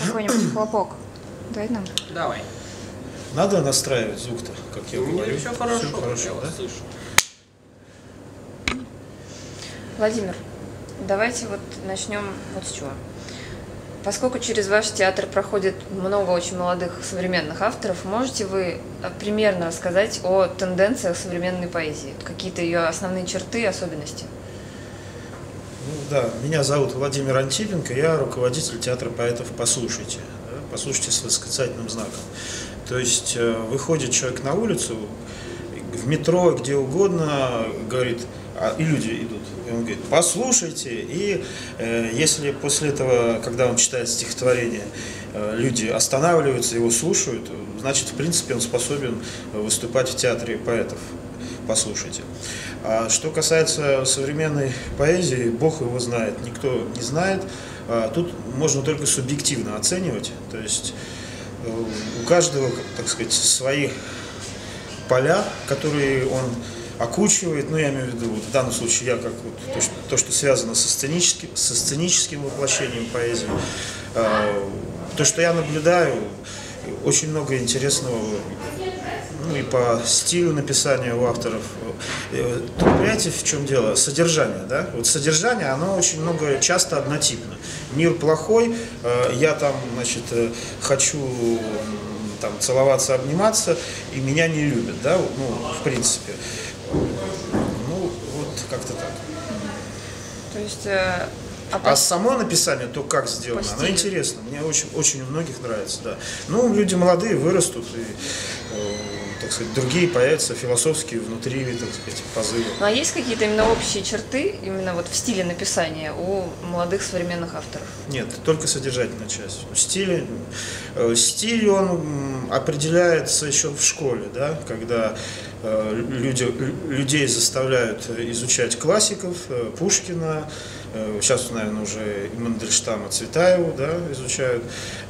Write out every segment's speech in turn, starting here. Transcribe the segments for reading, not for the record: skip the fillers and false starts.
какой-нибудь хлопок. Дай нам. Давай. Надо настраивать звук-то, как я говорю. Все хорошо, Все хорошо, я да? вас слышу. Владимир, давайте вот начнем вот с чего. Поскольку через ваш театр проходит много очень молодых современных авторов, можете вы примерно рассказать о тенденциях современной поэзии? Какие-то ее основные черты и особенности? Ну, да, меня зовут Владимир Антипенко, я руководитель театра поэтов «Послушайте». Да, «Послушайте» с восклицательным знаком. То есть выходит человек на улицу, в метро, где угодно, говорит, и люди идут, и он говорит, послушайте, и если после этого, когда он читает стихотворение, люди останавливаются, его слушают, значит, в принципе, он способен выступать в театре поэтов. Послушайте. А что касается современной поэзии, Бог его знает, никто не знает. Тут можно только субъективно оценивать. То есть у каждого, так сказать, свои поля, которые он окучивает. Ну, я имею в виду, вот в данном случае я как вот, то, что связано со сценическим воплощением поэзии. То, что я наблюдаю, очень много интересного. Ну и по стилю написания у авторов. Тут, понимаете, в чем дело? Содержание, да? Вот содержание, оно очень много, часто однотипно. Мир плохой, я там, значит, хочу там целоваться, обниматься, и меня не любят, да? Ну, в принципе. Ну, вот как-то так. То есть... А само написание, то как сделано, оно интересно. Мне очень у многих нравится, да. Ну, люди молодые вырастут, и, так сказать, другие появятся философские внутри, так сказать, позывы. Ну, а есть какие-то именно общие черты, именно вот в стиле написания у молодых современных авторов? Нет, только содержательная часть. Стиль, он определяется еще в школе, да, когда людей заставляют изучать классиков, Пушкина, сейчас, наверное, уже и Мандельштама, Цветаеву, да, изучают,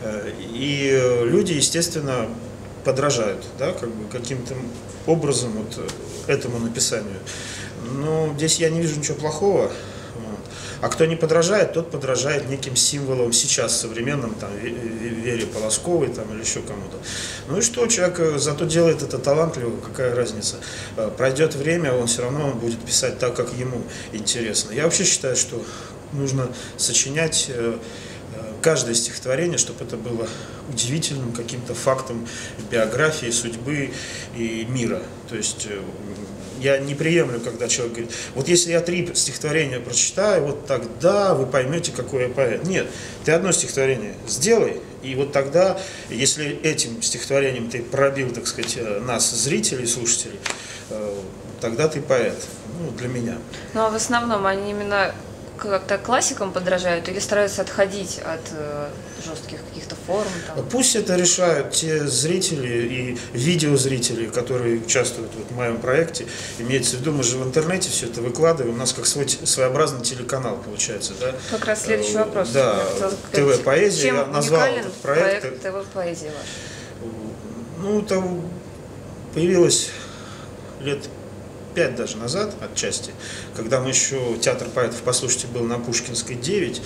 и люди, естественно, подражают, да, как бы каким-то образом вот этому написанию. Но здесь я не вижу ничего плохого. Вот. А кто не подражает, тот подражает неким символам сейчас современным, там, Вере Полосковой там, или еще кому-то. Ну и что, человек зато делает это талантливо, какая разница. Пройдет время, он все равно будет писать так, как ему интересно. Я вообще считаю, что нужно сочинять каждое стихотворение, чтобы это было удивительным каким-то фактом биографии, судьбы и мира. То есть я не приемлю, когда человек говорит, вот если я 3 стихотворения прочитаю, вот тогда вы поймете, какой я поэт. Нет, ты одно стихотворение сделай, и вот тогда, если этим стихотворением ты пробил, так сказать, нас, зрителей, слушателей, тогда ты поэт, ну, для меня. Ну, а в основном они именно как-то классикам подражают или стараются отходить от жестких каких-то форм? Там? Пусть это решают те зрители и видеозрители, которые участвуют в моем проекте. Имеется в виду, мы же в интернете все это выкладываем, у нас как своеобразный телеканал получается. Да? Как раз следующий вопрос. Да, ТВ-поэзия, я назвал этот проект. ТВ-поэзия ваша? Ну, там появилось лет 5 даже назад, отчасти, когда мы еще, театр поэтов «Послушайте» был на Пушкинской 9,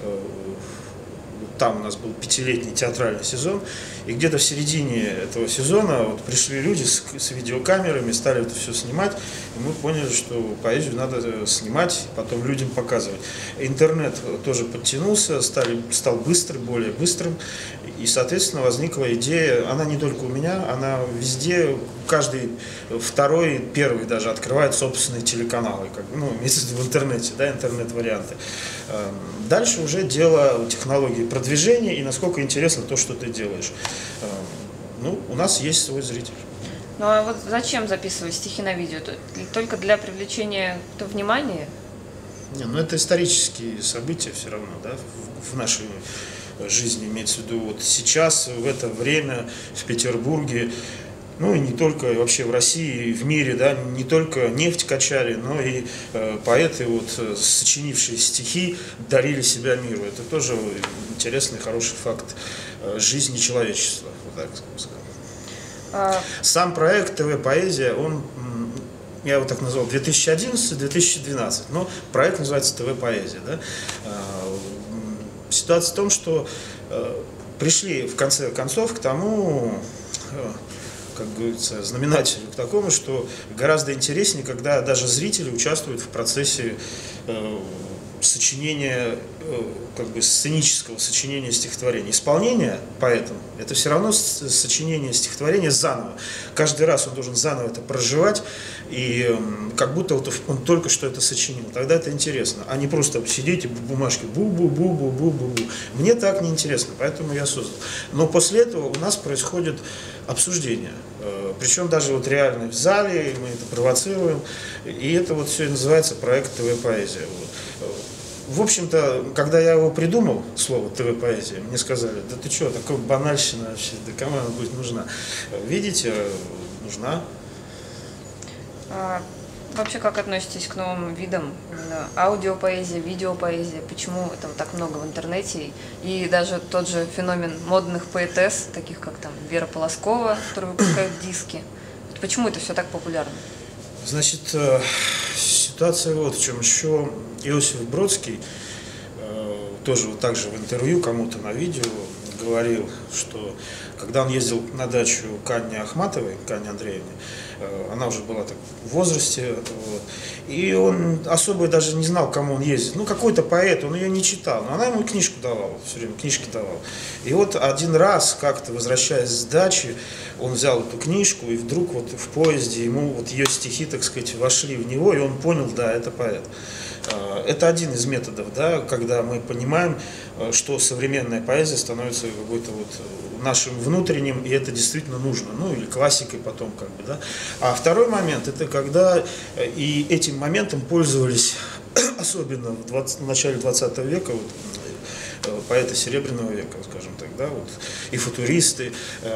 там у нас был 5-летний театральный сезон, и где-то в середине этого сезона вот пришли люди с видеокамерами, стали это все снимать, и мы поняли, что поэзию надо снимать, потом людям показывать. Интернет тоже подтянулся, стал быстрым, более быстрым, и, соответственно, возникла идея, она не только у меня, она везде, каждый второй, первый даже открывает собственные телеканалы, как, ну, имеется в виду в интернете, да, интернет-варианты. Дальше уже дело технологии продвижения и насколько интересно то, что ты делаешь. Ну, у нас есть свой зритель. Ну а вот зачем записывать стихи на видео? Только для привлечения внимания? Не, ну это исторические события все равно, да, в нашей жизни, имеется в виду вот сейчас, в это время в Петербурге, ну и не только вообще в России, в мире, да, не только нефть качали, но и поэты, вот, сочинившие стихи, дарили себя миру. Это тоже интересный, хороший факт жизни человечества, вот так сказать. Сам проект ТВ-поэзия, он, я его так назвал, 2011-2012, но проект называется ТВ-поэзия. Да? Ситуация в том, что пришли в конце концов к тому, как говорится, знаменателю, к такому, что гораздо интереснее, когда даже зрители участвуют в процессе сочинения, как бы сценического сочинения стихотворения. Исполнение поэтом – это все равно сочинение стихотворения заново. Каждый раз он должен заново это проживать, и как будто вот он только что это сочинил. Тогда это интересно, а не просто сидите в бумажке бу-бу-бу-бу-бу-бу-бу. Мне так неинтересно, поэтому я создал. Но после этого у нас происходит обсуждение. Причем даже вот реально в зале, мы это провоцируем. И это вот все называется проект ТВ-поэзия. В общем-то, когда я его придумал, слово ТВ-поэзия, мне сказали: да ты что, такая банальщина вообще, да кому она будет нужна? Видите, нужна. Вообще, как относитесь к новым видам? Аудиопоэзия, видеопоэзия? Почему этого так много в интернете? И даже тот же феномен модных поэтесс, таких как там Вера Полоскова, которые выпускают диски. Почему это все так популярно? Значит, ситуация вот в чем. Еще Иосиф Бродский тоже вот так же в интервью кому-то на видео говорил, что когда он ездил на дачу к Анне Ахматовой, к Анне Андреевне, она уже была так в возрасте, вот, и он особо даже не знал, к кому он ездит. Ну, какой-то поэт, он ее не читал, но она ему книжку давала, все время книжки давала. И вот один раз, как-то возвращаясь с дачи, он взял эту книжку, и вдруг вот в поезде ему вот ее стихи, так сказать, вошли в него, и он понял: да, это поэт. Это один из методов, да, когда мы понимаем, что современная поэзия становится какой-то вот нашим внутренним, и это действительно нужно, ну или классикой потом, как бы, да. А второй момент — это когда и этим моментом пользовались особенно в начале 20 века, вот, поэты Серебряного века, скажем так, да, вот, и футуристы,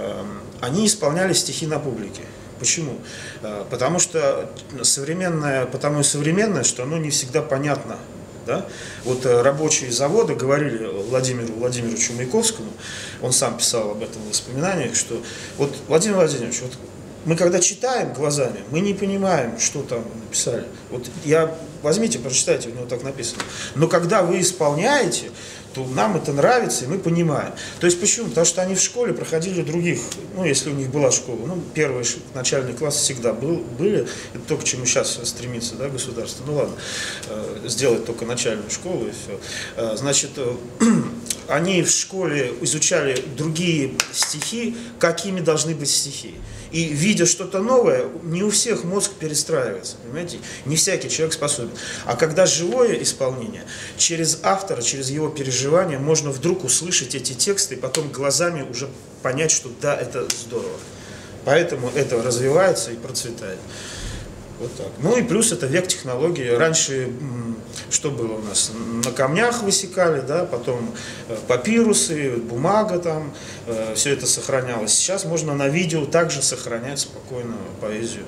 они исполняли стихи на публике. Почему? Потому что современное, что оно не всегда понятно. Да? Вот рабочие завода говорили Владимиру Владимировичу Маяковскому, он сам писал об этом в воспоминаниях, что вот, Владимир Владимирович, вот мы когда читаем глазами, мы не понимаем, что там написали. Вот возьмите, прочитайте, у него так написано. Но когда вы исполняете, то нам это нравится, и мы понимаем. То есть почему? Потому что они в школе проходили других, ну, если у них была школа, ну, первый начальный класс всегда были, это то, к чему сейчас стремится, да, государство. Ну, ладно, сделать только начальную школу, и все. Значит, они в школе изучали другие стихи, какими должны быть стихи. И, видя что-то новое, не у всех мозг перестраивается, понимаете? Не всякий человек способен. А когда живое исполнение, через автора, через его переживания можно вдруг услышать эти тексты и потом глазами уже понять, что да, это здорово. Поэтому это развивается и процветает. Вот так. Ну и плюс это век технологий. Раньше что было у нас? На камнях высекали, да, потом папирусы, бумага там, все это сохранялось. Сейчас можно на видео также сохранять спокойно поэзию.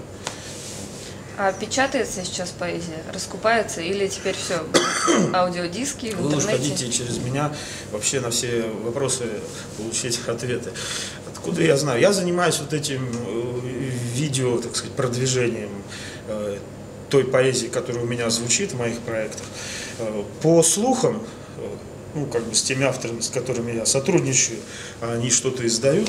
А печатается сейчас поэзия? Раскупается или теперь все аудиодиски в интернете? Вы уж хотите через меня вообще на все вопросы получить ответы. Откуда я знаю? Я занимаюсь вот этим видео, так сказать, продвижением той поэзии, которая у меня звучит в моих проектах. По слухам, ну, как бы с теми авторами, с которыми я сотрудничаю, они что-то издают,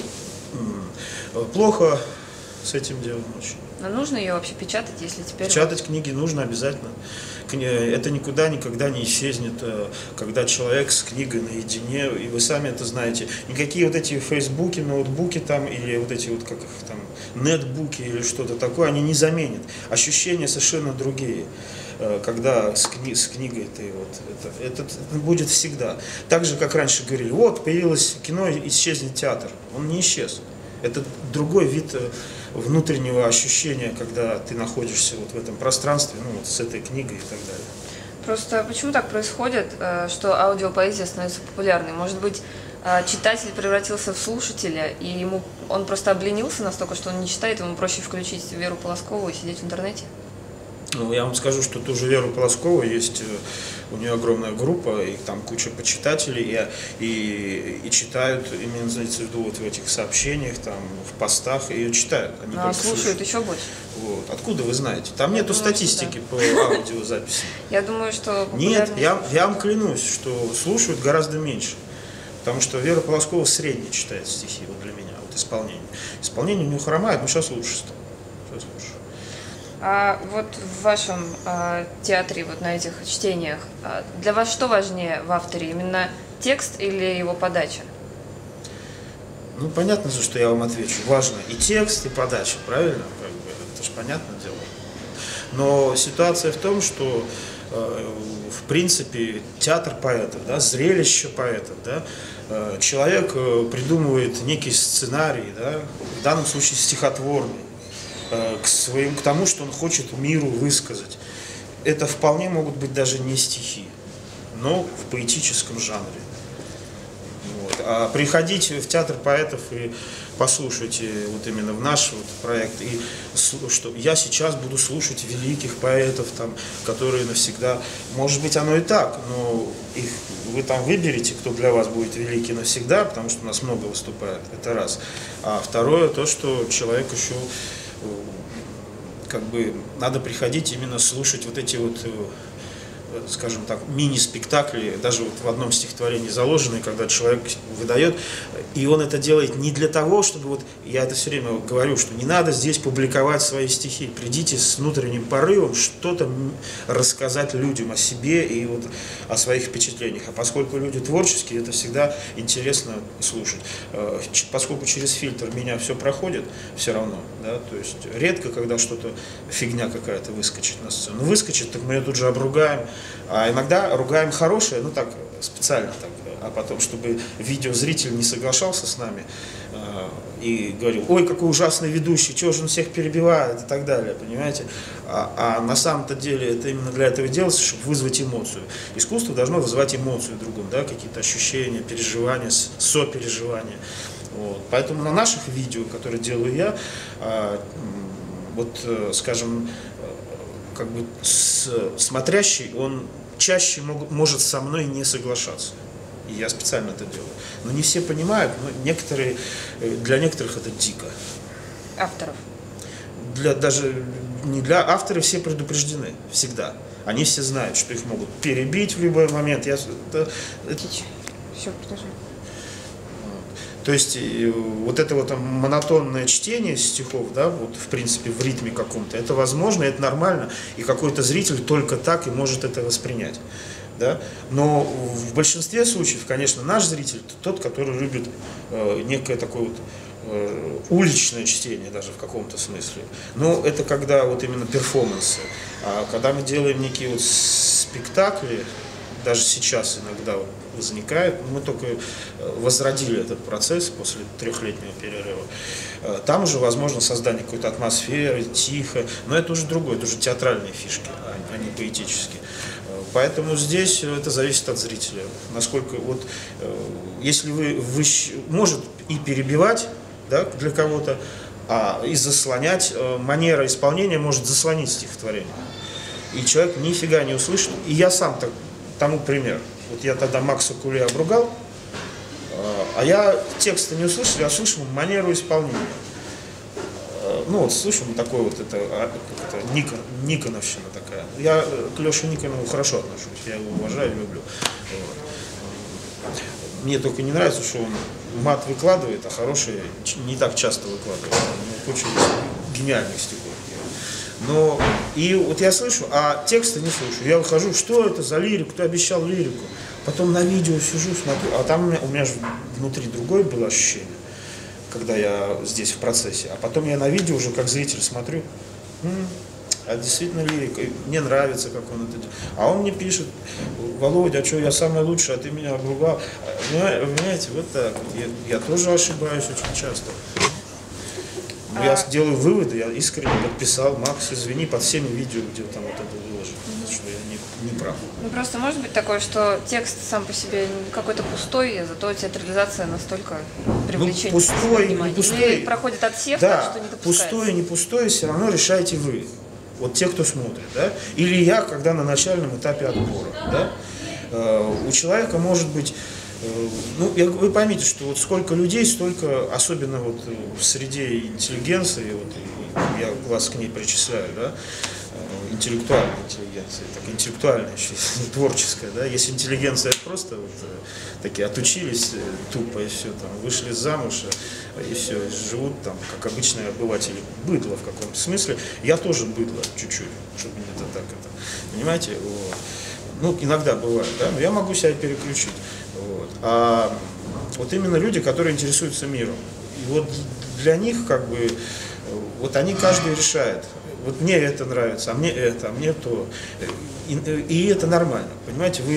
плохо с этим делом очень. Но нужно ее вообще печатать, если теперь... Печатать книги нужно обязательно. Это никуда никогда не исчезнет, когда человек с книгой наедине, и вы сами это знаете. Никакие вот эти фейсбуки, ноутбуки там, или вот эти вот, как их там, нетбуки или что-то такое, они не заменят. Ощущения совершенно другие, когда с книгой ты вот, это будет всегда. Так же, как раньше говорили, вот появилось кино, исчезнет театр. Он не исчез. Это другой вид внутреннего ощущения, когда ты находишься вот в этом пространстве, ну вот с этой книгой и так далее. Просто почему так происходит, что аудиопоэзия становится популярной? Может быть, читатель превратился в слушателя, и он просто обленился настолько, что он не читает, ему проще включить Веру Полоскову и сидеть в интернете? Ну, я вам скажу, что ту же Веру Полоскову есть, у нее огромная группа, и там куча почитателей, и читают, именно, в виду, вот в этих сообщениях, там, в постах, ее читают. Они слушают еще больше. Вот. Откуда вы знаете? Там нету статистики по аудиозаписи. Я думаю, что... Нет, я вам клянусь, что слушают гораздо меньше. Потому что Вера Полоскова средне читает стихи вот для меня, вот исполнение. Исполнение у нее хромает, но сейчас лучше стало. Сейчас лучше. А вот в вашем театре, вот на этих чтениях, для вас что важнее в авторе? Именно текст или его подача? Ну, понятно же, что я вам отвечу. Важно и текст, и подача, правильно? Как бы, это же понятное дело. Но ситуация в том, что в принципе театр поэтов, да, зрелище поэтов, да, человек придумывает некий сценарий, да, в данном случае стихотворный, к тому, что он хочет миру высказать. Это вполне могут быть даже не стихи, но в поэтическом жанре. Вот. А приходить в театр поэтов и послушать вот именно в наш вот проект, и что я сейчас буду слушать великих поэтов, там, которые навсегда, может быть, оно и так, но их вы там выберете, кто для вас будет великий навсегда, потому что у нас много выступает, это раз. А второе, то, что человек еще, как бы, надо приходить именно слушать вот эти вот, скажем так, мини-спектакли, даже вот в одном стихотворении заложенные, когда человек выдает, и он это делает не для того, чтобы, вот я это все время говорю, что не надо здесь публиковать свои стихи, придите с внутренним порывом что-то рассказать людям о себе и вот о своих впечатлениях, а поскольку люди творческие, это всегда интересно слушать, поскольку через фильтр меня все проходит, все равно, да, то есть редко, когда что-то, фигня какая-то выскочит на сцену, выскочит, так мы ее тут же обругаем. А иногда ругаем хорошее, ну так, специально так, а потом, чтобы видеозритель не соглашался с нами и говорил, ой, какой ужасный ведущий, чего же он всех перебивает и так далее, понимаете? А на самом-то деле это именно для этого делается, чтобы вызвать эмоцию. Искусство должно вызывать эмоцию другом, да, какие-то ощущения, переживания, сопереживания. Вот. Поэтому на наших видео, которые делаю я, вот, скажем, как бы смотрящий, он чаще может со мной не соглашаться. И я специально это делаю. Но не все понимают, но для некоторых это дико. Авторов? Даже не для авторов, все предупреждены, всегда. Они все знают, что их могут перебить в любой момент. Все, продолжай. То есть вот это вот монотонное чтение стихов, да, вот в принципе в ритме каком-то, это возможно, это нормально, и какой-то зритель только так и может это воспринять. Да? Но в большинстве случаев, конечно, наш зритель тот, который любит некое такое вот уличное чтение даже в каком-то смысле. Но это когда вот именно перформансы. А когда мы делаем некие вот спектакли, даже сейчас иногда возникает, мы только возродили этот процесс после 3-летнего перерыва. Там уже возможно создание какой-то атмосферы, тихо, но это уже другое, это уже театральные фишки, а не поэтические. Поэтому здесь это зависит от зрителя. Насколько вот, если вы может и перебивать, да, для кого-то, и заслонять, манера исполнения может заслонить стихотворение. И человек нифига не услышит. И я сам тому пример. Вот я тогда Макса Куле обругал, а я текста не услышал, я слышал манеру исполнения. Ну вот слышим такой вот это Никоновщина такая. Я к Леше Никонову хорошо отношусь, я его уважаю и люблю. Вот. Мне только не нравится, что он мат выкладывает, а хорошие не так часто выкладывает. У него куча гениальных стихов. Но и вот я слышу, а текста не слышу. Я выхожу, что это за лирику, кто обещал лирику. Потом на видео сижу, смотрю, а там у меня же внутри другое было ощущение, когда я здесь в процессе. А потом я на видео уже как зритель смотрю, а действительно лирика, мне нравится, как он это делает. А он мне пишет, Володя, а что, я самый лучший, а ты меня обругал. Понимаете, вот так. Я тоже ошибаюсь очень часто. Я делаю выводы, я искренне подписал, Макс, извини, под всеми видео, где там вот это выложено, что я не прав. Ну просто может быть такое, что текст сам по себе какой-то пустой, а зато театрализация настолько привлечение. Ну, пустой, не пустой. Или проходит отсев, да, так, что не допускается. Пустое, не пустое, все равно решаете вы. Вот те, кто смотрит, да? Или я, когда на начальном этапе отбора, да? У человека может быть. Ну, вы поймите, что вот сколько людей, столько, особенно вот в среде интеллигенции, вот, я вас к ней причисляю, да, интеллектуальной интеллигенции, так интеллектуальная еще, не творческая, да, есть интеллигенция просто вот, такие отучились тупо и все, там, вышли замуж и все, живут там, как обычные обыватели, быдло в каком-то смысле, я тоже быдло чуть-чуть, чтобы не это так, понимаете, вот. Ну, иногда бывает, да, но я могу себя переключить, вот. А вот именно люди, которые интересуются миром, и вот для них, как бы, вот они каждый решает. Вот мне это нравится, а мне то. И это нормально. Понимаете, вы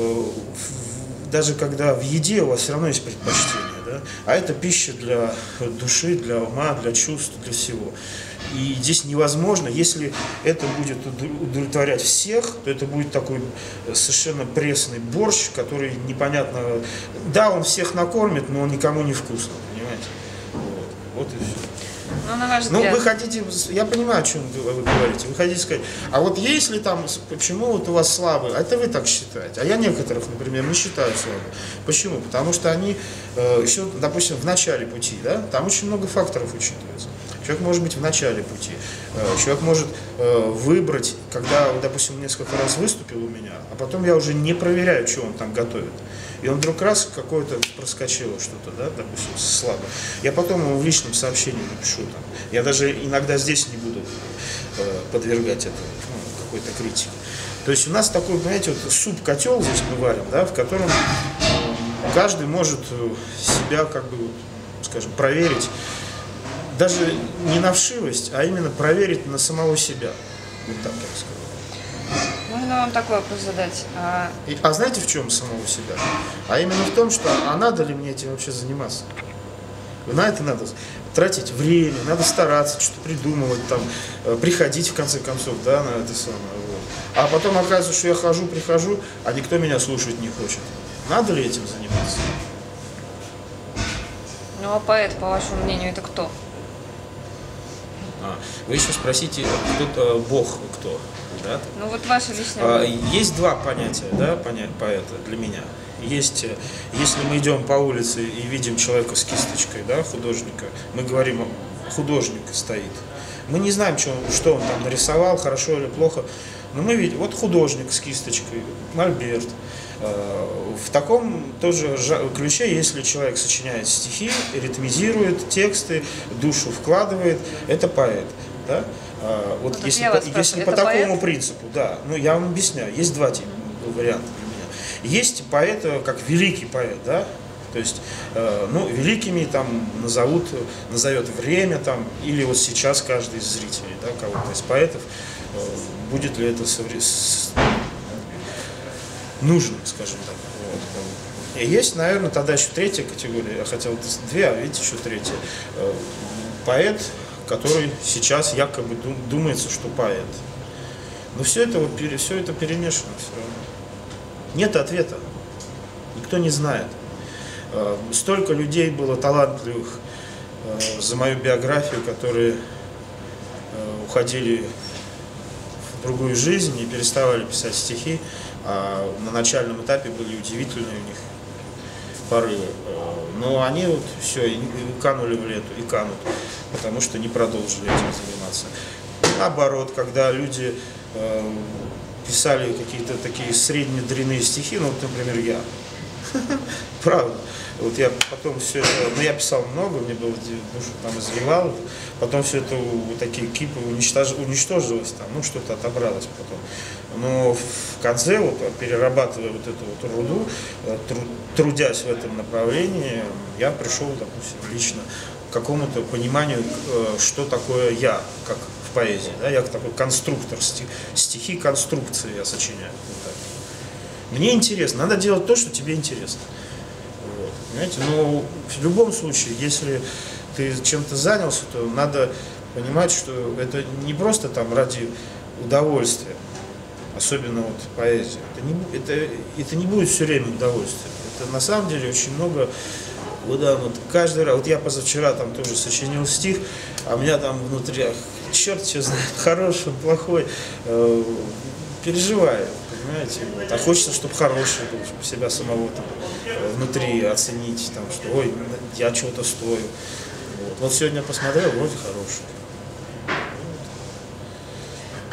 даже когда в еде у вас все равно есть предпочтение, да? А это пища для души, для ума, для чувств, для всего. И здесь невозможно, если это будет удовлетворять всех, то это будет такой совершенно пресный борщ, который непонятно. Да, он всех накормит, но он никому не вкусный, понимаете? Вот и все. Ну, на ваш взгляд. Ну, вы хотите, я понимаю, о чем вы говорите, вы хотите сказать, а вот есть ли там, почему вот у вас слабые, а это вы так считаете, а я некоторых, например, не считаю слабыми. Почему? Потому что они еще, допустим, в начале пути, да, там очень много факторов учитывается. Человек может быть в начале пути, человек может выбрать, когда, допустим, несколько раз выступил у меня, а потом я уже не проверяю, что он там готовит. И он вдруг раз какое-то проскочило что-то, да, допустим, слабо. Я потом ему в личном сообщении напишу там. Я даже иногда здесь не буду подвергать это какой-то критике. То есть у нас такой, понимаете, вот суп-котел здесь мы варим, да, в котором каждый может себя, как бы, скажем, проверить, даже не на вшивость, а именно проверить на самого себя. Вот так я скажу. Можно вам такой вопрос задать? А знаете, в чем самого себя? А именно в том, что а надо ли мне этим вообще заниматься? На это надо тратить время, надо стараться, что-то придумывать, там, приходить в конце концов, да, на это самое. Вот. А потом оказывается, что я прихожу, а никто меня слушать не хочет. Надо ли этим заниматься? Ну, а поэт, по вашему мнению, это кто? Вы еще спросите, кто-то Бог кто? Да? Ну вот ваше личное. Есть два понятия, да, поэта для меня. Есть, если мы идем по улице и видим человека с кисточкой, да, художника, мы говорим, художник стоит. Мы не знаем, что он там нарисовал, хорошо или плохо, но мы видим, вот художник с кисточкой, мольберт. В таком тоже ключе, если человек сочиняет стихи, ритмизирует тексты, душу вкладывает, это поэт. Да? Вот если по такому принципу, да, ну я вам объясняю, есть два типа варианта для меня. Есть поэт как великий поэт, да, то есть, ну, великими там назовет время там, или вот сейчас каждый из зрителей, да, кого-то из поэтов, будет ли это нужно, скажем так. Вот. И есть, наверное, тогда еще третья категория, хотя вот две, а видите, еще третья. Поэт, который сейчас якобы думается, что поэт. Но все это перемешано все равно. Нет ответа. Никто не знает. Столько людей было талантливых за мою биографию, которые уходили в другую жизнь и переставали писать стихи, а на начальном этапе были удивительные у них порывы. Но они вот все, и канули в лету, и канут, потому что не продолжили этим заниматься. Наоборот, когда люди писали какие-то такие среднедрянные стихи, ну вот, например, я, правда, вот я потом все это, ну я писал много, мне было душу там изливал, потом все это, вот такие кипы уничтожилось там, ну что-то отобралось потом. Но в конце, вот, перерабатывая вот эту вот руду, трудясь в этом направлении, я пришел, допустим, лично к какому-то пониманию, что такое я, как в поэзии. Да? Я такой конструктор, стихи конструкции я сочиняю. Вот так. Мне интересно, надо делать то, что тебе интересно. Вот. Понимаете? Но в любом случае, если ты чем-то занялся, то надо понимать, что это не просто там ради удовольствия. Особенно вот поэзия. Это не будет все время удовольствие. Это на самом деле очень много. Вот, да, вот каждый раз. Вот я позавчера там тоже сочинил стих, а у меня там внутри, черт что знает, хороший, плохой, переживаю, понимаете. Вот. А хочется, чтобы хороший был, чтобы себя самого там внутри оценить, там, что ой, я чего-то стою. Вот сегодня посмотрел, вроде хороший.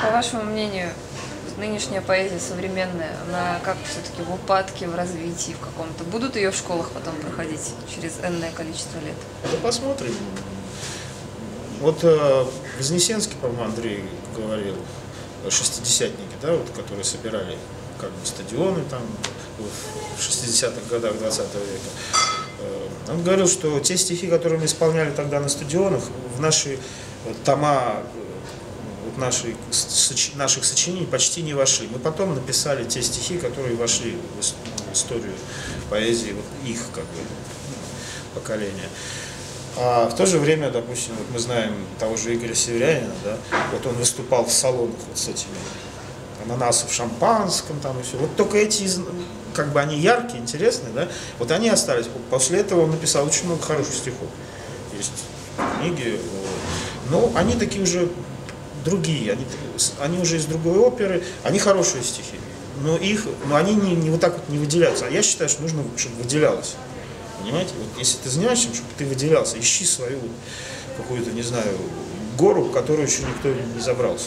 По вашему мнению, нынешняя поэзия современная, она как все-таки в упадке, в развитии в каком-то? Будут ее в школах потом проходить через энное количество лет? Ну, посмотрим. Вот Вознесенский, по-моему, Андрей говорил, шестидесятники, да, вот, которые собирали как бы стадионы там в 60-х годах 20 века. Он говорил, что те стихи, которые мы исполняли тогда на стадионах, в наши тома наших сочинений почти не вошли. Мы потом написали те стихи, которые вошли в историю поэзии, вот их как бы поколения. А в то же время, допустим, вот мы знаем того же Игоря Северянина, да, вот он выступал в салонах вот с этими ананасы в шампанском, там и все. Вот только эти, как бы они яркие, интересные, да, вот они остались. После этого он написал очень много хороших стихов. Есть книги, но они такие уже другие, они уже из другой оперы, они хорошие стихи, но они не вот так вот не выделяются. А я считаю, что нужно, чтобы выделялось. Понимаете? Вот если ты занимаешься, чтобы ты выделялся, ищи свою какую-то, не знаю, гору, в которую еще никто не забрался.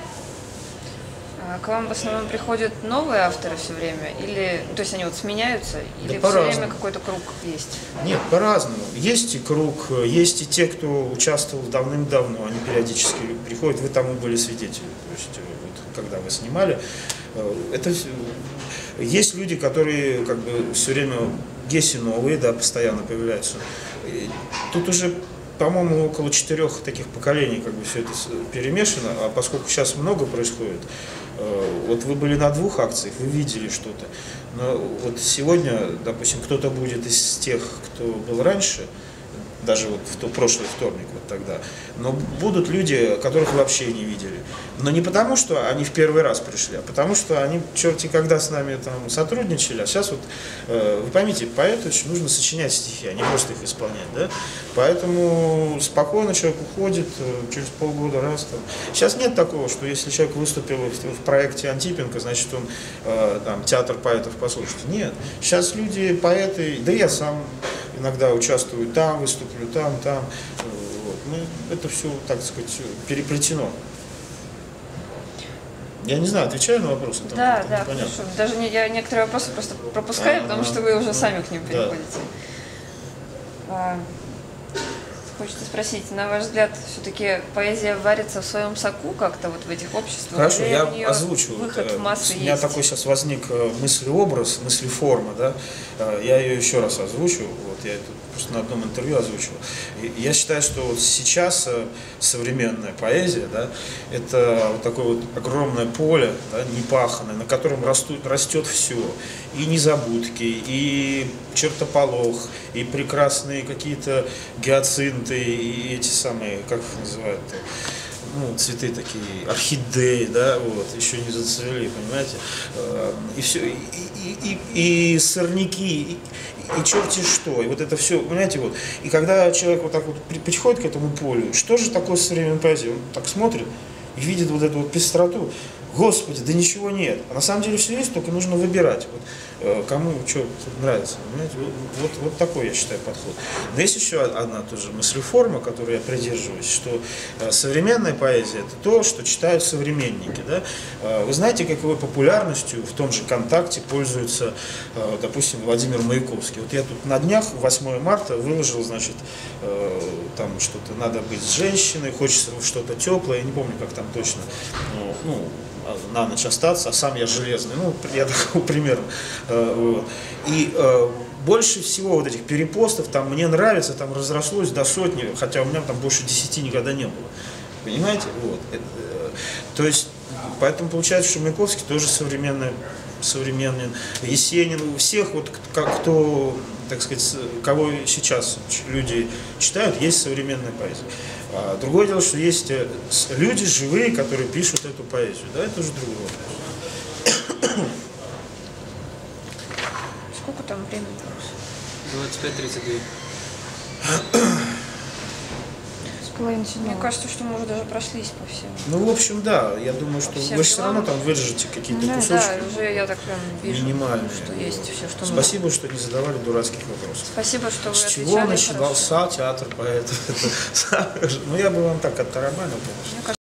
А к вам в основном приходят новые авторы все время? Или, то есть они вот сменяются? Или Да все время какой-то круг есть? Нет, по-разному. Есть и круг, есть и те, кто участвовал давным-давно, они периодически приходят, вы тому были свидетели. То есть, вот, когда вы снимали, это есть люди, которые как бы все время есть и новые, да, постоянно появляются. И тут уже, по-моему, около 4 таких поколений как бы все это перемешано, а поскольку сейчас много происходит, вот вы были на 2 акциях, вы видели что-то, но вот сегодня, допустим, кто-то будет из тех, кто был раньше, даже вот в прошлый вторник вот тогда, но будут люди, которых вы вообще не видели. Но не потому, что они в первый раз пришли, а потому, что они черти когда с нами там сотрудничали, а сейчас вот, вы поймите, поэту нужно сочинять стихи, а не просто их исполнять, да? Поэтому спокойно человек уходит, через полгода раз там. Сейчас нет такого, что если человек выступил в проекте Антипенко, значит он там театр поэтов послушает. Нет, сейчас люди, поэты, да я сам иногда участвую там, выступлю там. Вот. Ну, это все, так сказать, переплетено. Я не знаю, отвечаю на вопросы? Там, да, хорошо. Даже я некоторые вопросы просто пропускаю, потому что вы уже сами к ним переходите. Да. Хочется спросить, на ваш взгляд, все-таки поэзия варится в своем соку как-то вот в этих обществах? Хорошо, я озвучу. Выход в массы у меня есть? такой сейчас возник мыслеобраз, мыслеформа, да? Я ее еще раз озвучу, вот я это просто на одном интервью озвучил. Я считаю, что вот сейчас современная поэзия, да, это вот такое вот огромное поле, да, непаханное, на котором растет все. И незабудки, и чертополох, и прекрасные какие-то гиацинты, и эти самые, как их называют, ну, цветы такие, орхидеи, да, вот, еще не зацвели, понимаете, и все, и сорняки, и черти что, и вот это все, понимаете, вот, и когда человек вот так вот приходит к этому полю, что же такое современная поэзия, он так смотрит и видит вот эту вот пестроту, Господи, да ничего нет. А на самом деле все есть, только нужно выбирать. Вот, кому что нравится. Вот такой, я считаю, подход. Но есть еще одна тоже мыслеформа, которой я придерживаюсь, что современная поэзия – это то, что читают современники. Да? Вы знаете, какой популярностью в том же ВКонтакте пользуется, допустим, Владимир Маяковский. Вот я тут на днях, 8 марта, выложил, значит, там что-то «надо быть с женщиной», «хочется что-то теплое», я не помню, как там точно, ну, на ночь остаться, а сам я железный. Ну, я такого примерно. Вот. И больше всего вот этих перепостов, там мне нравится, там разрослось до 100, хотя у меня там больше 10 никогда не было. Понимаете? Вот. То есть, поэтому получается, что Маяковский тоже современный, Есенин, у всех, вот, кто, так сказать, кого сейчас люди читают, есть современная поэзия. Другое дело, что есть люди живые, которые пишут эту поэзию. Да, это уже другой вопрос. Сколько там времени? 25:32. Мне кажется, что мы уже даже прошлись по всем. Ну, в общем, да, я думаю, что вы все равно там вырежете какие-то кусочки. Да, уже я так прям вижу, минимальные. что есть все, что Спасибо, нужно. что не задавали дурацких вопросов. Спасибо, что вы С отвечали. чего начинался театр поэтов? Ну, я бы вам так оттарабанил, конечно.